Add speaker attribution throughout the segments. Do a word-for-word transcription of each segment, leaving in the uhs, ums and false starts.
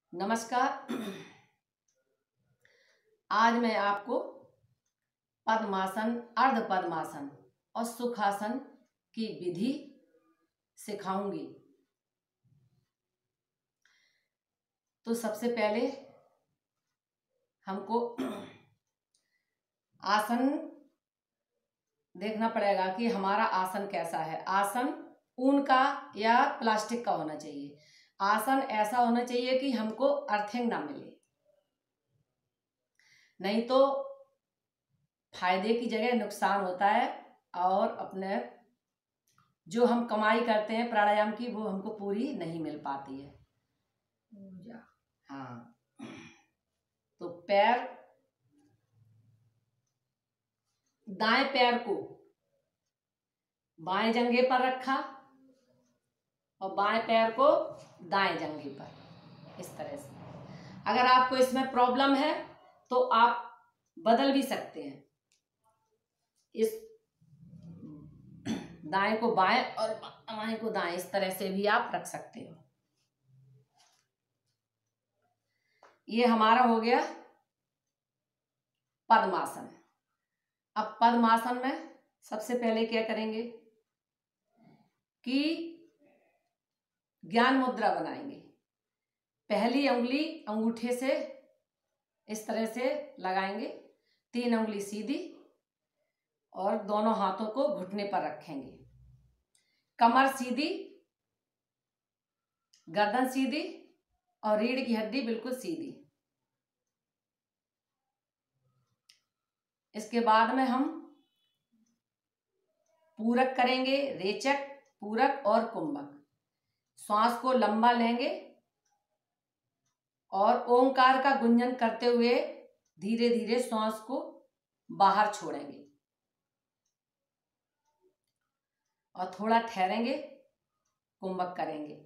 Speaker 1: नमस्कार। आज मैं आपको पद्मासन, अर्ध पद्मासन और सुखासन की विधि सिखाऊंगी। तो सबसे पहले हमको आसन देखना पड़ेगा कि हमारा आसन कैसा है। आसन ऊन का या प्लास्टिक का होना चाहिए। आसन ऐसा होना चाहिए कि हमको अर्थिंग ना मिले, नहीं तो फायदे की जगह नुकसान होता है और अपने जो हम कमाई करते हैं प्राणायाम की वो हमको पूरी नहीं मिल पाती है। हाँ, तो पैर, दाएं पैर को बाएं जंघे पर रखा और बाएं पैर को दाएं जंघे पर, इस तरह से। अगर आपको इसमें प्रॉब्लम है तो आप बदल भी सकते हैं। इस दाएं को बाएं और बाएं को दाएं, इस तरह से भी आप रख सकते हो। ये हमारा हो गया पद्मासन। अब पद्मासन में सबसे पहले क्या करेंगे कि ज्ञान मुद्रा बनाएंगे। पहली उंगली अंगूठे से इस तरह से लगाएंगे, तीन उंगली सीधी और दोनों हाथों को घुटने पर रखेंगे। कमर सीधी, गर्दन सीधी और रीढ़ की हड्डी बिल्कुल सीधी। इसके बाद में हम पूरक करेंगे, रेचक, पूरक और कुंभक। श्वास को लंबा लेंगे और ओंकार का गुंजन करते हुए धीरे धीरे श्वास को बाहर छोड़ेंगे और थोड़ा ठहरेंगे, कुंभक करेंगे।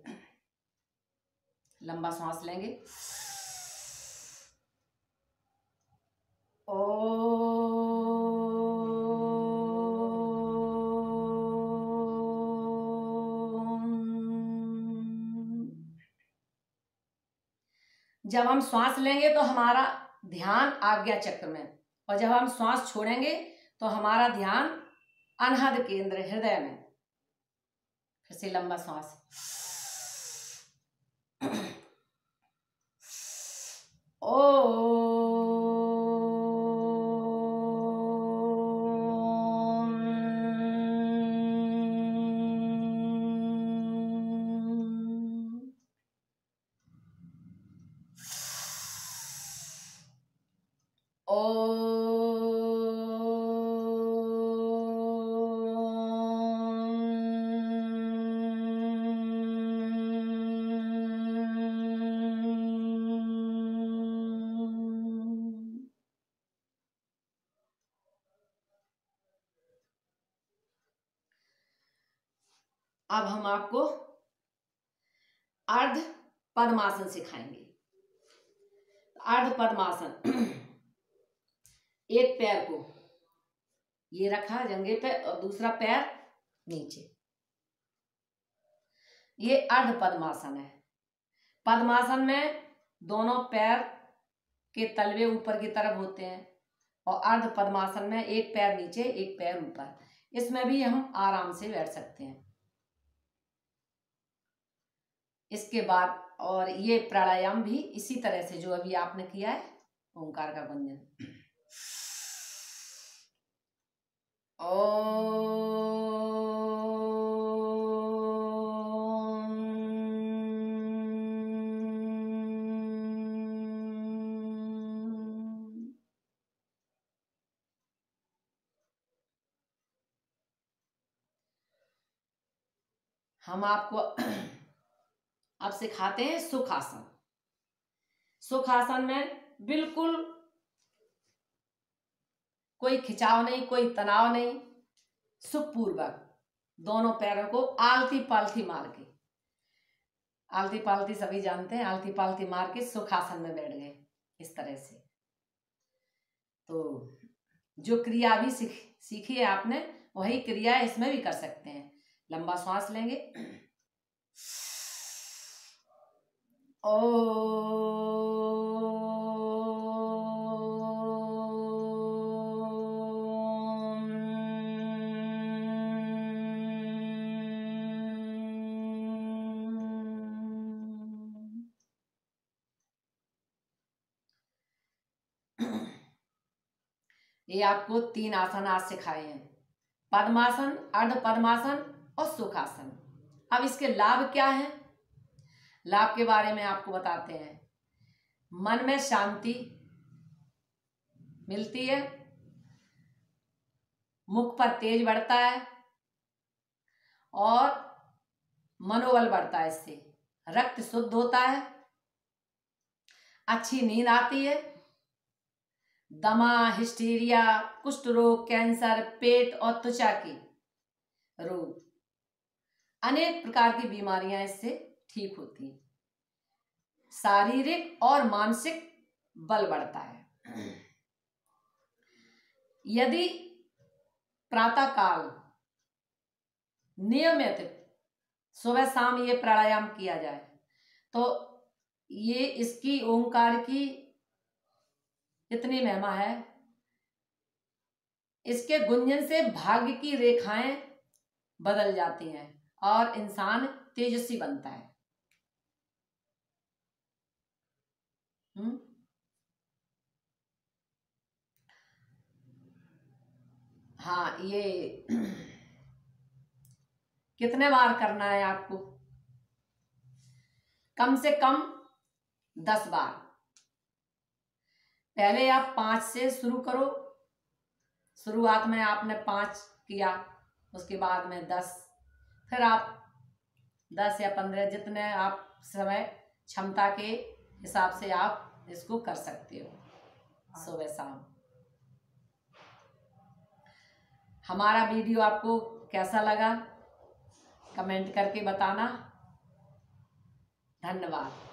Speaker 1: लंबा श्वास लेंगे, ओ जब हम श्वास लेंगे तो हमारा ध्यान आज्ञा चक्र में, और जब हम श्वास छोड़ेंगे तो हमारा ध्यान अनहद केंद्र हृदय में। फिर से लंबा श्वास, ओ अब हम आपको अर्ध पद्मासन सिखाएंगे। अर्ध पद्मासन, एक पैर को ये रखा जंघे पे और दूसरा पैर नीचे, ये अर्ध पद्मासन है। पद्मासन में दोनों पैर के तलवे ऊपर की तरफ होते हैं और अर्ध पद्मासन में एक पैर नीचे एक पैर ऊपर। इसमें भी हम आराम से बैठ सकते हैं। इसके बाद और ये प्राणायाम भी इसी तरह से जो अभी आपने किया है, ओंकार का गुंजन, ओ हम आपको अब सिखाते हैं सुखासन। सुखासन में बिल्कुल कोई खिंचाव नहीं, कोई तनाव नहीं, सुखपूर्वक दोनों पैरों को आलती पालती मार के, आलती पालती सभी जानते हैं, आलती पालती मार के सुखासन में बैठ गए इस तरह से। तो जो क्रिया भी सीख सीखी है आपने, वही क्रिया इसमें भी कर सकते हैं। लंबा श्वास लेंगे, ओ ये आपको तीन आसन आज सिखाए हैं, पद्मासन, अर्ध पद्मासन और सुखासन। अब इसके लाभ क्या हैं? लाभ के बारे में आपको बताते हैं। मन में शांति मिलती है, मुख पर तेज बढ़ता है और मनोबल बढ़ता है, इससे रक्त शुद्ध होता है, अच्छी नींद आती है, दमा, हिस्टीरिया, कुष्ठ रोग, कैंसर, पेट और त्वचा की रोग, अनेक प्रकार की बीमारियां इससे ठीक होती हैं। शारीरिक और मानसिक बल बढ़ता है। यदि प्रातःकाल नियमित सुबह शाम ये प्राणायाम किया जाए तो ये इसकी ओंकार की इतनी महिमा है, इसके गुंजन से भाग्य की रेखाएं बदल जाती हैं और इंसान तेजस्वी बनता है। हम्म हाँ, ये कितने बार करना है आपको? कम से कम दस बार। पहले आप पांच से शुरू करो। शुरुआत में आपने पांच किया, उसके बाद में दस, फिर आप दस या पंद्रह, जितने आप समय क्षमता के हिसाब से आप इसको कर सकते हो सुबह शाम। हमारा वीडियो आपको कैसा लगा कमेंट करके बताना। धन्यवाद।